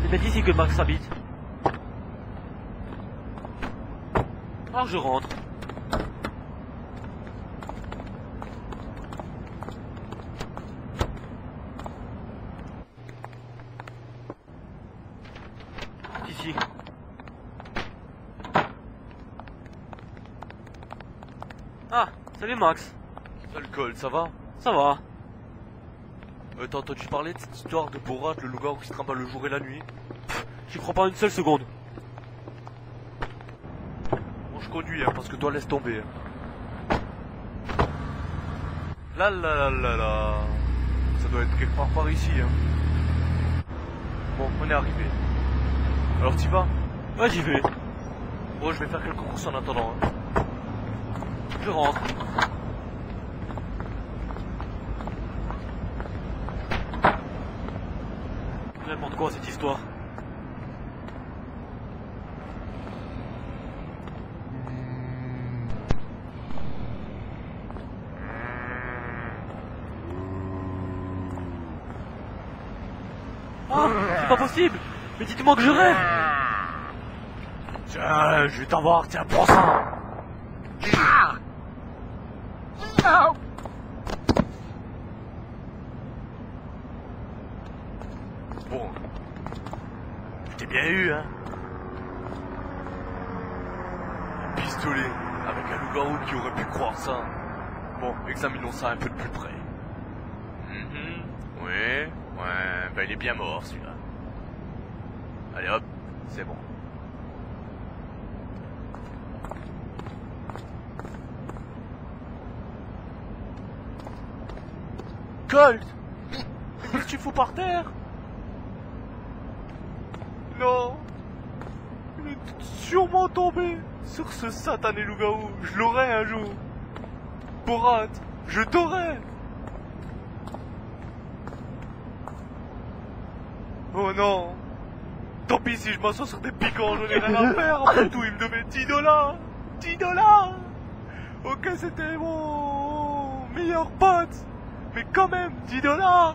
C'est peut-être ici que Max habite. Alors je rentre. Ici. Ah, salut Max. Salut Cole, ça va? Ça va. T'as entendu parler de cette histoire de Borat, le loup-garou qui se trimballe le jour et la nuit? J'y crois pas une seule seconde. Bon, je conduis, hein, parce que toi, laisse tomber. Hein. Là, ça doit être quelque part par ici. Hein. Bon, on est arrivé. Alors, t'y vas? Ouais, j'y vais. Bon, je vais faire quelques courses en attendant. Hein. Je rentre. N'importe quoi cette histoire. Ah, c'est pas possible. Mais dites-moi que je rêve. Tiens, je vais t'avoir, tiens, prends ça. Bon, je t'ai bien eu, hein. Un pistolet, avec un loup-garou qui aurait pu croire ça. Bon, examinons ça un peu de plus près. Oui, ouais, bah il est bien mort celui-là. Allez hop, c'est bon. Colt! Qu'est-ce que tu fous par terre? Non! Il est sûrement tombé sur ce satané loup-garou. Je l'aurai un jour. Borat, je t'aurai! Oh non! Tant pis si je m'assois sur des piquants, j'en ai rien à faire. Après tout, il me devait 10 $. 10 $! Ok, c'était mon meilleur pote. Mais quand même, 10 $!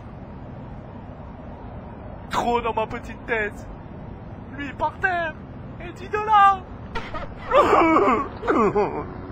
Trop dans ma petite tête. Lui par terre. Et 10 $!